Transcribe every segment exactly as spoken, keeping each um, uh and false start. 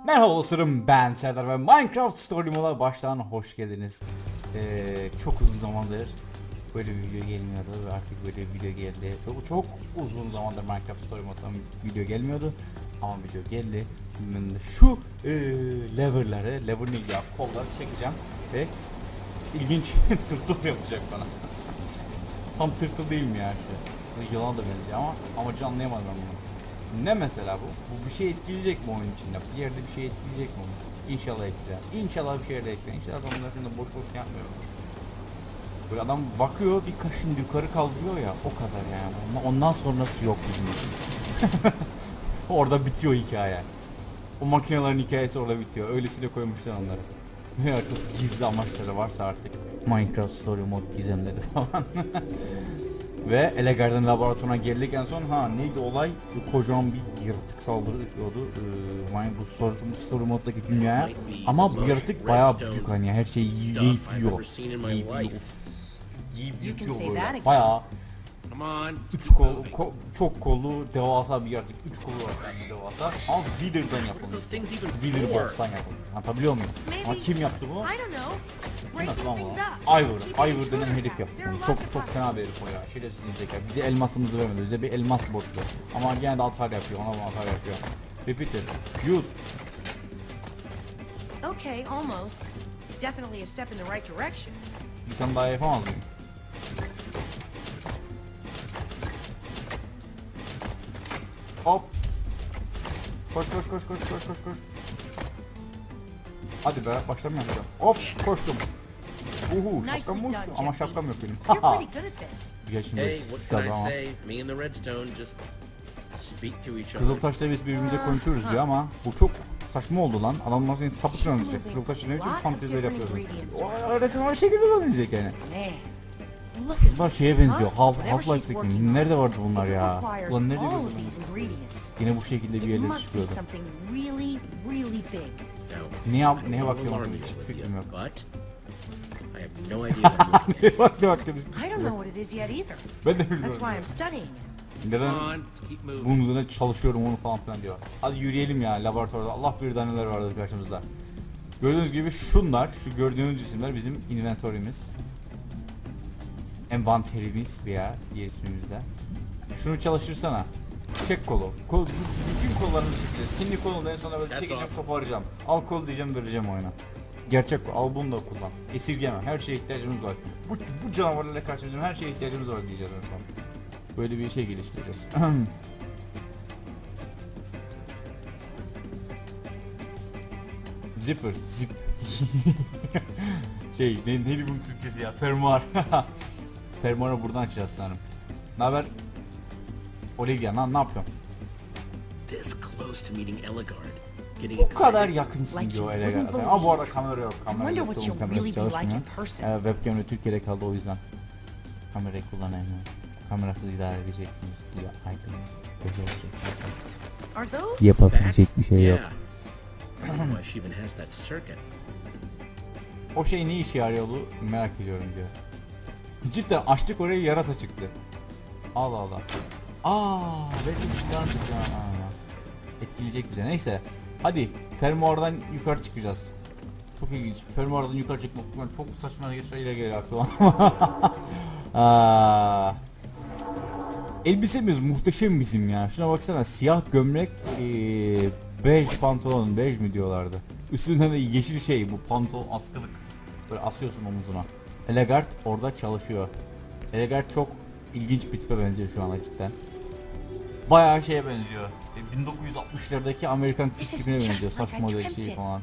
Merhaba dostlarım, ben Serdar ve Minecraft Story Mode'a baştan hoş geldiniz. Ee, çok uzun zamandır böyle bir video gelmiyordu ve artık böyle bir video geldi. Çok, çok uzun zamandır Minecraft Story Mode'dan video gelmiyordu ama video geldi. Ben de şu e, lever'ları, lever ne ya, kolları çekeceğim ve ilginç tırtıl yapacak bana. Tam tırtıl değil mi ya işte? Yılan da benziyor ama amacı anlayamadım ben bunu. Ne mesela bu? Bu bir şey etkileyecek mi oyun içinde? Bir yerde bir şey etkileyecek mi onu? İnşallah etkiler. İnşallah bir yerde etkiler. İnşallah adamlar şunda boş boş yapmıyor. Böyle adam bakıyor, bir kaşını yukarı kaldırıyor ya, o kadar yani. Ondan sonrası yok bizim için. Orada bitiyor hikaye. O makinelerin hikayesi orada bitiyor. Öylesine koymuşlar onları. Ya çok gizli amaçları varsa artık. Minecraft Story Mode gizemleri falan. Ve Elegar'dan laboratuvarına geldik en son. Ha neydi olay? Kocaman bir yaratık saldırıyordu. Ee, bu story, story moddaki dünyaya. Ama bu yaratık bayağı büyük, hani her şeyi yiyip yiyor. Yiyip yiyor. Yiyip yiyor böyle. Bayağı üç kol, ko, çok kollu devasa bir yaratık. Üç kolu var yani devasa. Ama Wither'dan yapılmış. Wither Boss'tan yapılmış. Anlatabiliyor muyum? Ama kim yaptı bu? Kim yaptı lan bu? Ivor. Ivor denen herif yaptı. Çok çok fena bir herif o ya. Şerefsiz zeka. Bize elmasımızı vermedi. Bize bir elmas borçlu. Ama gene de atar yapıyor. Ona atar yapıyor. Repeat it. Use. Okay, almost. Definitely a step in the right direction. Bir tane daha yapamaz mıyım? Hop. Koş koş koş koş koş koş koş. Hadi be, başlamıyorum. Hop, koştum. Uhu, şapkam mı uçtu? Ama şapkam yok benim. Haha. Ya şimdi siz kaldı ama. Kızıltaş'ta biz birbirimize konuşuyoruz ya ama bu çok saçma oldu lan. Adam nasıl sapı transleyecek? Kızıltaş'ta ne biçim fanteziler yapıyorsun? O resim o şekilde oynayacak yani. Bunlar şeye benziyor. Half Half-Life'deki. Nerede vardı bunlar ya? Ulan nerede gördüm ben? Yine bu şekilde bir yerlere çıkıyordu. Ne yap, neye bakıyorum? Hiçbir fikrim yok. Neye baktım arkadaşım? Ben de bilmiyorum. Neden bunun üzerine çalışıyorum onu falan filan diyor. Hadi yürüyelim ya laboratuvarda. Allah bilir daha neler vardı karşımızda. Gördüğünüz gibi şunlar, şu gördüğünüz cisimler bizim inventörümüz. Envanterimiz veya diğer ismimizde. Şunu çalışırsana. Çek kolu. Kol, bütün kollarını çekeceğiz. Kendi kolunu en sona böyle çekeceğim, koparacağım. Al kol diyeceğim, vereceğim oyuna. Gerçek kol. Al bunu da kullan. Esirgeme. Her şeye ihtiyacımız var. Bu, bu canavarlarla karşı bizim her şeye ihtiyacımız var diyeceğiz en son. Böyle bir şey geliştireceğiz. Zipper. Zip. şey ne, neydi bunun Türkçesi ya? Fermuar. Fermuarı buradan açacağız sanırım. Ne haber? Olivia, ne, ne yapıyorsun? Bu kadar yakınsın diyor Elegard'a. Ama bu arada kamera yok. Kamera yok. Kamerası çalışmıyor. Ee, webcam'de Türkiye'de kaldı o yüzden. Kamerayı kullanamıyorum. Kamerasız idare edeceksiniz. Ya, aynen. Yapabilecek bir şey yok. O şey ne işe yarıyordu merak ediyorum diyor. Cidden açtık orayı, yarasa çıktı. Allah Allah. Aaa belki bir plan çıktı. Etkileyecek bize, neyse. Hadi fermuardan yukarı çıkacağız. Çok ilginç. Fermuardan yukarı çıkmak yani çok saçma şeyler geliyor aklıma. Aa. Elbisemiz muhteşem bizim ya. Şuna baksana, siyah gömlek, ee, bej pantolon, bej mi diyorlardı. Üstünde de yeşil şey, bu pantolon askılık. Böyle asıyorsun omuzuna. Elegard orada çalışıyor. Elegard çok ilginç bir tipe benziyor şu anda cidden. Bayağı şeye benziyor. bin dokuz yüz altmışlardaki Amerikan kız tipine benziyor. Saç model şey falan.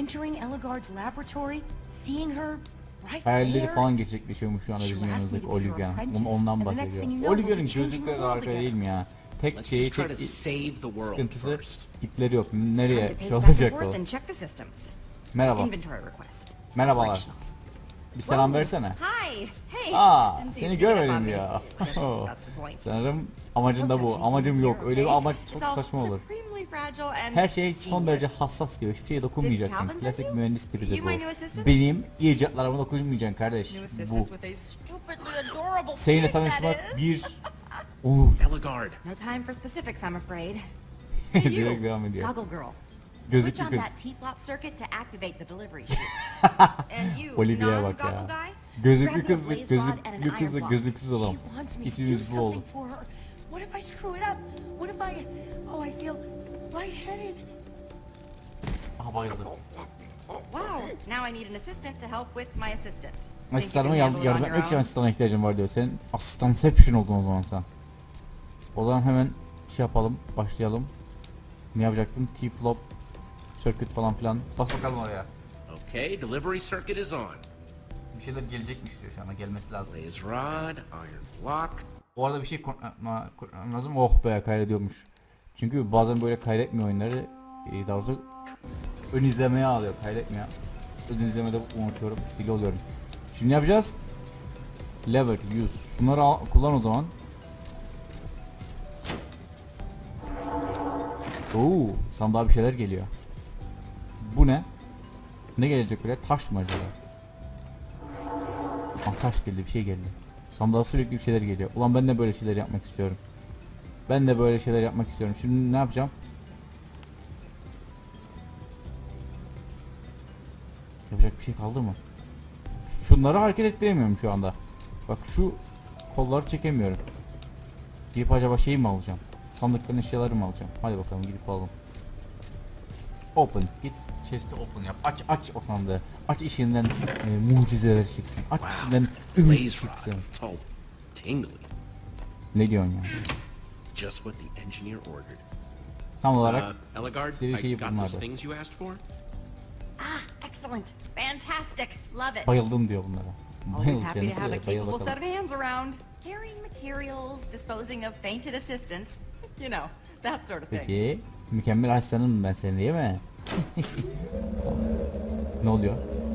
Hayalleri falan gerçekleşiyormuş şu anda bizim yanımızdaki Olivia. Ondan bahsediyor. Olivia'nın gözlükleri de harika değil mi ya? Tek şeyi, tek sıkıntısı ipleri yok. Nereye şey olacak o? Merhaba. Merhabalar. Bir selam versene. Aa, seni görmedim ya. Sanırım amacın da bu. Amacım yok. Öyle bir amaç çok saçma olur. Her şey son derece hassas diyor. Hiçbir şeye dokunmayacaksın. Klasik mühendis tipidir bu. Benim icatlarıma dokunmayacaksın kardeş. Bu. Seninle tanışmak bir... Oh. Direkt devam ediyor. Gözlüklü Switch on kız. that T-flop circuit to activate the delivery chute. And you, Olivia'ya bak ya. non-goggle guy, Gözlüklü grab me a kız ve blaze rod and an gözlüklü kız ve iron block. gözlüksüz adam. She wants me to do İsmimiz bu oldu. something for her. What if I screw it up? What if I... Oh, I feel lightheaded. Aha bayıldı. Wow, now I need an assistant to help with my assistant. Think you Asistanıma can yardım, handle it on yardım your etmek için own? asistana ihtiyacım var diyor. Senin asistanception oldun o zaman sen. O zaman hemen şey yapalım, başlayalım. Ne yapacaktım? T-flop, circuit falan filan. Bas bakalım oraya. Okay, delivery circuit is on. Bir şeyler gelecekmiş diyor şu anda, gelmesi lazım. Blaze rod, iron block. Bu arada bir şey konuşmam lazım. Oh be, kaydediyormuş. Çünkü bazen böyle kaydetmiyor oyunları. Ee, daha doğrusu ön izlemeye alıyor, kaydetmiyor. Ön izlemede unutuyorum, dili oluyorum. Şimdi ne yapacağız? Lever, use. Şunları al, kullan o zaman. Oo, sandığa bir şeyler geliyor. Bu ne? Ne gelecek böyle? Taş mı acaba? Ah, taş geldi, bir şey geldi. Sandığa sürekli bir şeyler geliyor. Ulan ben de böyle şeyler yapmak istiyorum. Ben de böyle şeyler yapmak istiyorum. Şimdi ne yapacağım? Yapacak bir şey kaldı mı? Şunları hareket ettiremiyorum şu anda. Bak şu kolları çekemiyorum. Gidip acaba şeyi mi alacağım? Sandıktan eşyaları mı alacağım? Hadi bakalım gidip alalım. Open. Git chest'i open yap. Aç aç o sandığı. Aç içinden e, mucizeler çıksın. Aç içinden ümit Blaze çıksın. rod. It's all tingly. Ne diyorsun ya? Just what the engineer ordered. Tam olarak Uh, Eligard, istediği şeyi I got bunlardı. those things you asked for? Ah, excellent. Fantastic. Love it. Bayıldım diyor bunlara. Always Bayıl happy to have a kendisi. Bayıl capable set bakalım. of hands around. Carrying materials, disposing of fainted assistants. You know, that sort of thing. Peki. Mükemmel asistanım ben senin değil mi? Ne oluyor?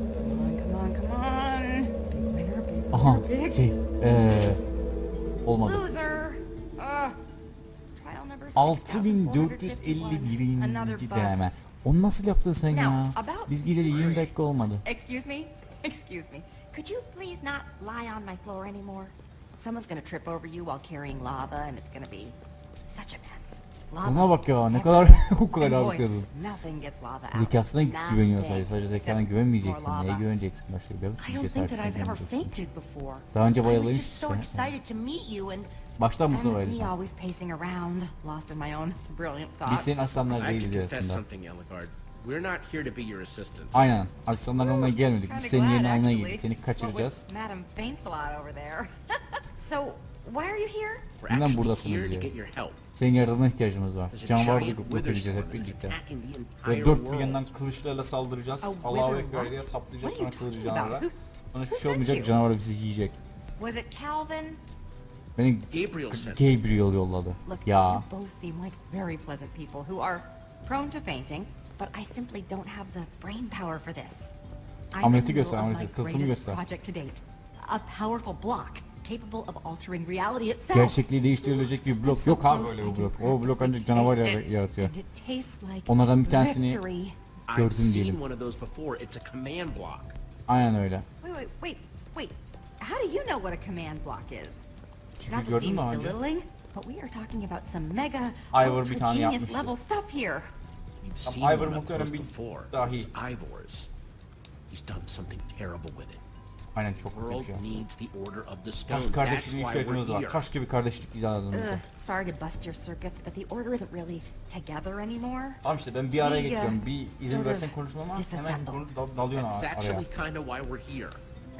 Come on, come on. Big winner, big Aha winner, big şey eee olmadı. loser. Ugh. Trial number altı bin dört yüz elli birinci Another deneme. bust. Onu nasıl yaptın sen Now, ya? about- Biz gideli yirmi dakika olmadı. Excuse me? Excuse me. Could you please not lie on my floor anymore? Someone's gonna trip over you while carrying lava and it's gonna be such a mess. Lava Buna bak ya, ne everywhere. kadar o kadar And boy, bakıyordun. nothing gets lava out. Zekasına güveniyor Nothing. sadece. Sadece zekana Except güvenmeyeceksin. more Neye lava. güveneceksin başka bir I don't think that cesaretine I've ever güveneceksin. fainted before. Daha önce I was bayılmış just so işte. excited to meet you and Baştan mı and with me söyleyeceğim? always pacing around, lost in my own brilliant Biz thoughts. senin asistanlar I can değiliz confess aslında. something, Eligard. We're not here to be your assistants. Aynen. Asistanlar olmaya gelmedik. Biz Kinda senin glad, yerini almaya actually. geldik. Seni What with kaçıracağız. Madam faints a lot over there. So, why are you here? We're Neden actually buradasın here to diyor. get your help. Senin yardımına ihtiyacımız var. There's a Canavarı giant yok wither edeceğiz hep storm that's birlikte. attacking the Ve entire dört bir world. yandan kılıçlarla saldıracağız. A Allahu wither Ekber what? diye saplayacağız, What are sonra you kılıcı talking about? canavara. Who- Sonra hiçbir who şey sent olmayacak, you? canavar bizi yiyecek. Was it Calvin? Beni Gabriel sent Gabriel yolladı. Look, Ya. you both seem like very pleasant people who are prone to fainting, but I simply don't have the brain power for this. I'm in Ameliyatı the göster, middle of ameliyatı. my Tılsımı greatest göster. project to date. A powerful block capable of altering reality itself. Gerçekliği değiştirilecek bir blok yok abi böyle bir blok. O blok ancak canavar yar- yaratıyor. And it tastes like Onlardan bir tanesini victory. I've gördüm seen diyelim. one of those before. It's a command block. Aynen öyle. Wait, wait, wait, wait. How do you know what a command block is? Çünkü Not to gördün seem mü daha önce? belittling, but we are talking about some mega, Ivor bir ultra tane genius yapmıştı. level stuff here. You've Tam seen Ivor one up muhtemelen close bir before. dahi. It's Ivor's. He's done something terrible with it. Aynen çok The kötü bir world şey. needs the order of the stone. Taş That's kardeşliğine why ihtiyacımız we're var. here. Taş gibi kardeşlik lazım bize. Ugh, sorry to bust your circuits, but the order isn't really together anymore. Tamam işte ben bir araya We, uh, getiriyorum. Bir izin sort versen of konuşmama hemen disassembled. konu dal- dalıyorsun That's araya. actually kind of why we're here.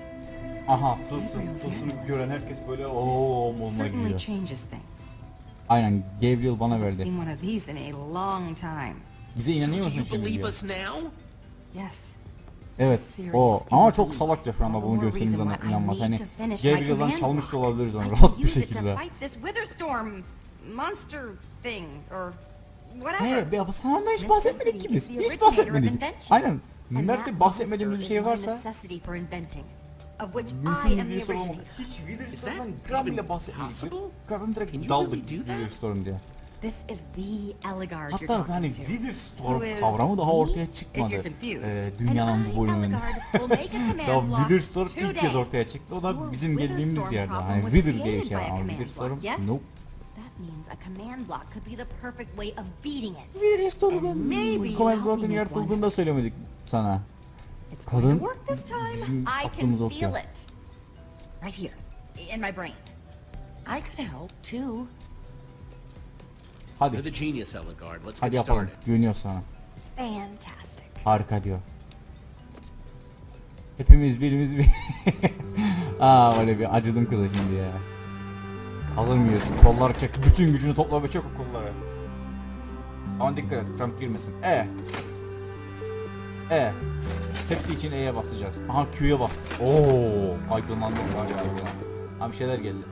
Aha tılsım. Tılsımı gören herkes böyle ooo moluna Certainly giriyor. changes things. Aynen Gabriel bana verdi. Seen one of these in a long time. Bize So inanıyor do musun you şimdi believe diyor. us now? Yes. Evet Serious o ama indeed. çok salakça şu anda All the bunu more gösterdiğimizden reason why I inanmaz. need Hani to finish my Gabriel'dan command çalmış da block. olabiliriz onu I rahat can bir use it to şekilde. fight this Witherstorm monster thing or He whatever. be sana ondan hiç bahsetmedik ki biz. Necessity is the Hiç originator of bahsetmedik. invention. Aynen. And Nerede that bahsetmediğimiz bir monster şey is my varsa necessity for inventing, of which I mümkün am bir the sorun olmadı. originator. Hiç Witherstorm'dan that gram even bile bahsetmedik. possible? Kadın Can direkt you daldık really do that? Witherstorm diye. This is the Eligard you're Hatta talking hani to. Witherstorm Who is kavramı daha me, ortaya if çıkmadı. you're confused. Ee, And dünyanın I, bu bölümünde. Eligard, will make a command Daha block Witherstorm ilk today. kez ortaya çıktı. O da Your bizim geldiğimiz Witherstorm yerde. problem Hani was Wither diye bir created şey by var a ama command Witherstorm block, yes? nope. That means a command block could be the perfect way of beating it. Bir historiden And maybe you'll comment help block'un me make yaratıldığını one. da söylemedik sana. It's going to Kadın work this time. bizim I can aklımızı feel okuyor. it. Right here, in my brain. I could help too. You're Hadi. the genius, Ellegard. Let's Hadi get yapalım. started. Güveniyoruz sana. Fantastic. Harika diyor. Hepimiz birimiz bir... Aa öyle bir acıdım kıza şimdi ya. Hazır mıyız? Kolları çek. Bütün gücünü topla ve çek o kolları. Ama dikkat et. Kramp girmesin. E. E. Hepsi için E'ye basacağız. Aha Q'ya bastık. Oo, aydınlandık var ya. Ha bir şeyler geldi.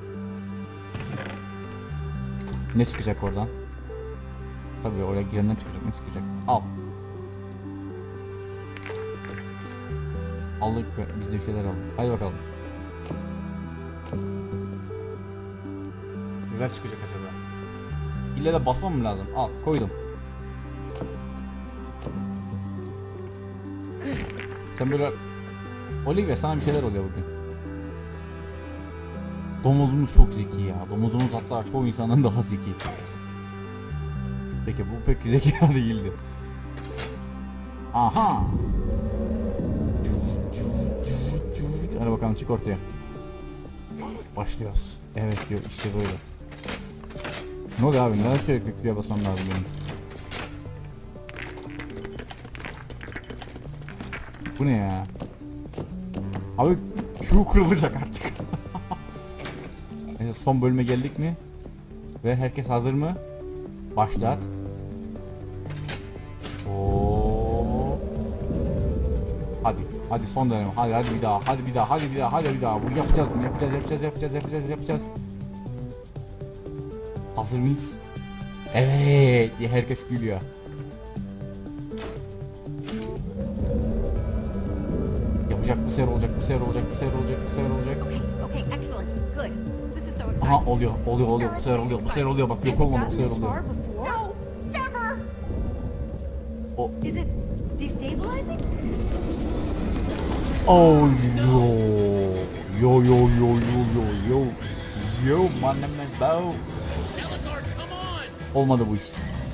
Ne çıkacak oradan? Tabii oraya girenden çıkacak. Ne çıkacak? Al. Aldık be. Biz de bir şeyler aldık. Hadi bakalım. Neler çıkacak acaba? İlle de basmam mı lazım? Al koydum. Sen böyle... Olivia sana bir şeyler oluyor bugün. Domuzumuz çok zeki ya. Domuzumuz hatta çoğu insandan daha zeki. Peki bu pek zeki değildi. Aha. Hadi bakalım çık ortaya. Başlıyoruz. Evet diyor işte böyle. Ne oluyor abi? Neden sürekli Q'ya basmam lazım benim? Bu ne ya? Abi Q kırılacak artık. Neyse son bölüme geldik mi? Ve herkes hazır mı? Başlat. Oo. Hadi. Hadi son deneme. Hadi hadi bir daha. Hadi bir daha. Hadi bir daha. Hadi bir daha. Bunu yapacağız. Bunu yapacağız. Yapacağız. Yapacağız. Yapacağız. Yapacağız. Hazır mıyız? Evet diye herkes gülüyor. Yapacak, bu sefer olacak, bu sefer olacak, bu sefer olacak, bu sefer olacak. Okay, okay, excellent. Good. This is so exciting. Aha oluyor, oluyor, oluyor, bu sefer oluyor, bu sefer oluyor, bak yok Has it olmadı, bu gotten sefer this oluyor. far before? No, never. O, Is it destabilizing? oh yo, yo yo yo yo yo yo, yo man man bow. Ellegard, come on! Olmadı bu iş.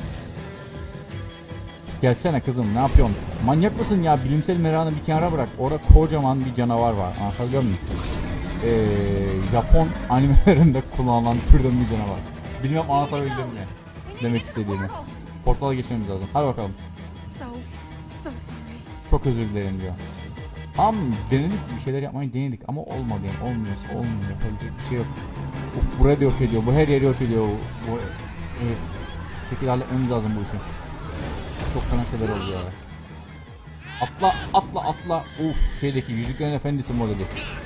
Gelsene kızım, ne yapıyorsun? Manyak mısın ya? Bilimsel merakını bir kenara bırak. Orada kocaman bir canavar var. Anlatabiliyor muyum? Ee, Japon animelerinde kullanılan türden bir canavar. Bilmem anlatabildim mi? Demek istediğimi. Portala geçmemiz lazım. Hadi bakalım. So, so sorry. Çok özür dilerim diyor. Tam denedik, bir şeyler yapmayı denedik ama olmadı yani. Olmuyorsa olmuyor. Yapabilecek bir şey yok. Uf, burayı da yok ediyor. Bu her yeri yok ediyor. Bu herif. Bir şekilde halletmemiz lazım bu işi. Çok fena şeyler oldu ya. Atla atla atla. Uf, şeydeki Yüzüklerin Efendisi modeli.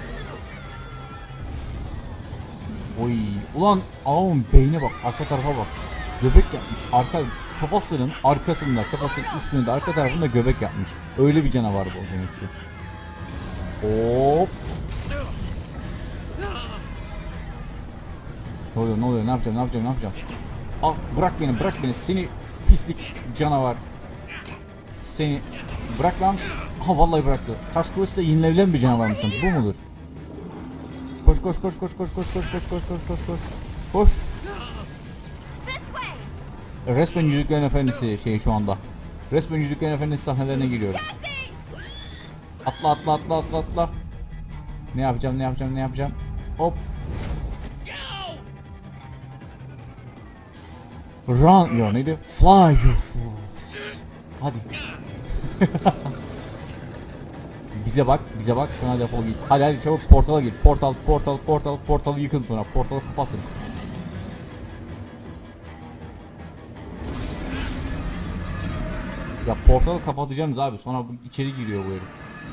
Oy. Ulan ağamın beyne bak. Arka tarafa bak. Göbek yapmış. Arka kafasının arkasında, kafasının üstünde, arka tarafında göbek yapmış. Öyle bir canavar bu demek ki. Hop. Ne oluyor, ne oluyor, ne yapacağım, ne yapacağım, ne yapacağım? Al, bırak beni, bırak beni, seni pislik canavar. Seni bırak lan. Aha vallahi bıraktı. Taş kılıçla yenilebilen bir canavar mısın? Bu mudur? Koş koş koş koş koş koş koş koş koş koş koş koş. Koş. This way. Resmen Yüzüklerin Efendisi şeyi şu anda. Resmen Yüzüklerin Efendisi sahnelerine giriyoruz. Atla atla atla atla atla. Ne yapacağım, ne yapacağım, ne yapacağım? Hop. Run. Ya neydi? Fly you fools. Hadi. Bize bak, bize bak. Sonra defol git. Hadi hadi çabuk portala gir. Portal, portal, portal, portalı yıkın sonra. Portalı kapatın. Ya portalı kapatacağız abi. Sonra bu içeri giriyor bu herif.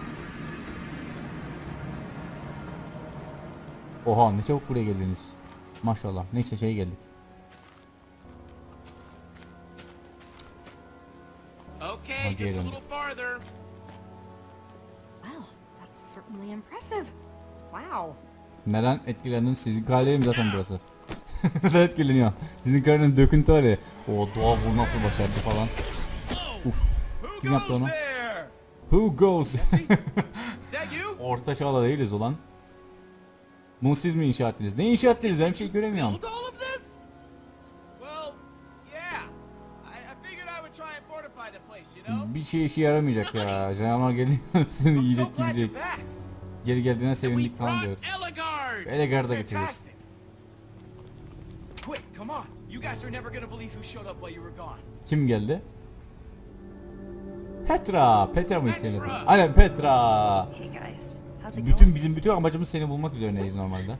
Oha ne çabuk buraya geldiniz. Maşallah. Neyse şey geldik. Okay, I'll get just a him. little farther. Well, that's certainly impressive. Wow. Neden etkilendin? Sizin kalem zaten burası. Neden etkileniyor? Sizin kalenin döküntü var ya. O doğa bu nasıl başardı falan. Uf. Kim yaptı onu? Who goes? Orta çağda değiliz ulan. Bunu siz mi inşa ettiniz? Ne inşa ettiniz? Ben bir şey göremiyorum. Build all of this? Bir şey işe yaramayacak ya. Canavar geldi hepsini I'm so yiyecek glad gidecek. you're back. Geri geldiğine And we sevindik falan brought diyoruz. Eligard. Eligard'ı getirdik. Fantastic. Quick, come on. You guys are never gonna believe who showed up while you were gone. Kim geldi? Petra. Petra mıydı senin adın? Petra. Aynen Petra. Hey guys, how's it Bütün going? bizim bütün amacımız seni bulmak üzerineyiz normalde.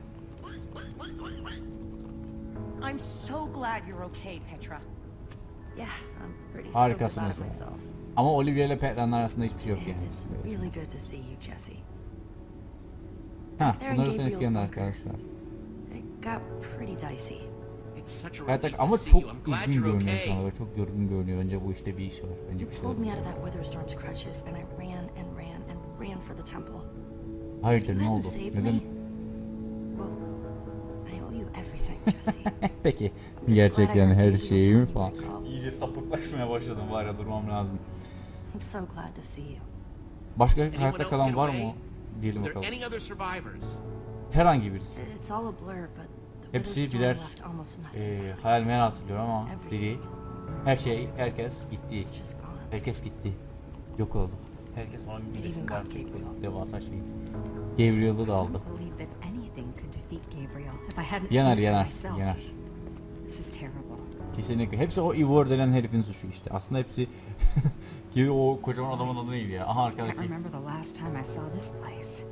I'm so glad you're okay, Petra. Yeah, I'm pretty stoked Harikasın about it Esra. myself. Ama Olivia ile Petra'nın arasında hiçbir şey yok And yani. it's really good to see you, Jesse. Ha, There in bunları seni Gabriel's etkileyen bunker. arkadaşlar. It got pretty dicey. It's such a Hayatta relief ama to see çok you. I'm glad üzgün you're görünüyor şu okay. anda ve çok yorgun görünüyor. Bence bu işte bir iş var. Bence You bir şey pulled me out of var. that Witherstorm's crutches, and I ran and ran and ran for the temple. Hayırdır ne You oldu? hadn't saved Neden? me. Well, I owe you everything, Jesse. Peki glad gerçekten I her heard şeyimi you falan. told me to İyice sapıklaşmaya başladım var ya durmam lazım. I'm so glad to see you. Başka Anyone hayatta else kalan get var away? mı? Diyelim Are there bakalım. any other survivors? Herhangi birisi. It's all a blur, but the Hepsi Witherstorm birer left almost nothing. e, hayal meyal hatırlıyor ama biri her şey herkes gitti. It's just gone. Herkes gitti. Yok oldu. Herkes onun It even midesinde got artık Gabriel. devasa şey. Gabriel'ı da I aldı. don't believe that anything could defeat Gabriel if I hadn't Yanar seen it for yanar myself. yanar. This is terrible. Kesinlikle. Hepsi o Ivor denen herifin suçu işte. Aslında hepsi ki o kocaman adamın adı neydi ya? Aha I can't arkadaki. remember the last time I saw this place.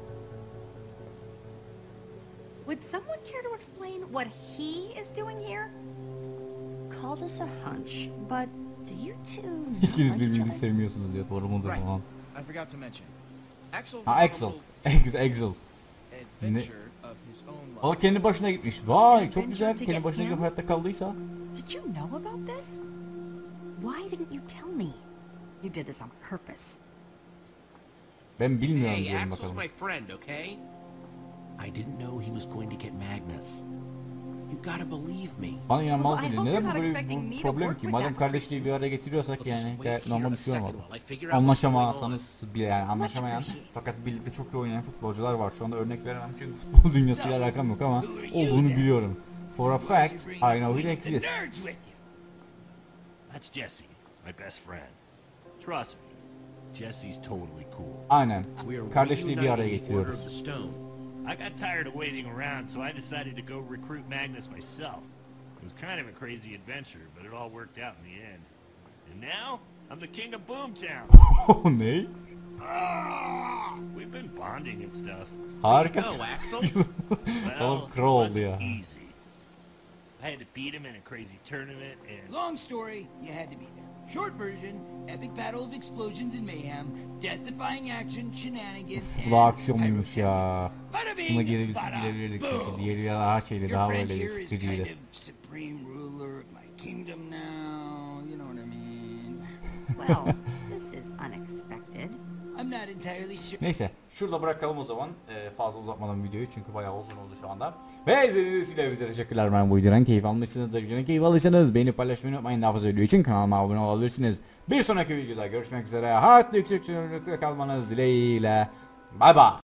Would someone care to explain what he is doing here? Call this a hunch, but do you two know İkiniz each birbirinizi other? sevmiyorsunuz ya. Doğru mudur Right. falan. I forgot to mention. Axel Ha went on a Axel. little Ex- Axel. adventure of his own O life. kendi başına gitmiş. Vay çok Adventure güzel. to Kendi get başına gidip him? hayatta kaldıysa. Did you know about this? Why didn't you tell me? You did this on purpose. Ben bilmiyorum Hey, diyelim Axel's bakalım. my friend, okay? I didn't know he was going to get Magnus. You gotta believe me. Bana inanmalısın. Well, I diye. hope Neden you're bu not böyle expecting me bir to problem work ki? with Madem that kardeşliği bir araya getiriyorsak Well, just yani wait gayet here normal a bir şey second olmalı. while I figure out what's Anlaşamazsanız bile yani anlaşamayan appreciate. fakat birlikte çok iyi oynayan futbolcular var. Şu anda örnek veremem çünkü futbol dünyasıyla alakam yok ama olduğunu biliyorum. For a fact, I know he exists. That's Jesse, my best friend. Trust me, Jesse's totally cool. Aynen. We are Kardeşliği bir araya reuniting the Order of getiriyoruz. the Stone. I got tired of waiting around, so I decided to go recruit Magnus myself. It was kind of a crazy adventure, but it all worked out in the end. And now, I'm the king of Boomtown. Ne? We've been bonding and stuff. Harikasın. Go, Axel. Oğlum Well, kral it oldu wasn't ya. easy. I had to beat him in a crazy tournament, and Long story, you had to be there. Short version, epic battle of explosions and mayhem, death-defying action, shenanigans, Bu da aksiyon muymuş ya? Bada bing, Buna geri bada gidebilirdik. boom. Diğeri daha şeydi, Your daha friend böyle here is kind sıkıcıydı. of supreme ruler of my kingdom now, you know what I mean? Well, this is unexpected. I'm not entirely sure. Neyse şurada bırakalım o zaman ee, fazla uzatmadan videoyu çünkü bayağı uzun oldu şu anda. Ve izlediğiniz için hepinize teşekkürler. Ben bu videodan keyif almışsınızdır. Videodan keyif aldıysanız beğenip paylaşmayı unutmayın. Daha fazla video için kanalıma abone olabilirsiniz. Bir sonraki videoda görüşmek üzere. Hayatlı yüksek sürümlükte kalmanız dileğiyle. Bay bay.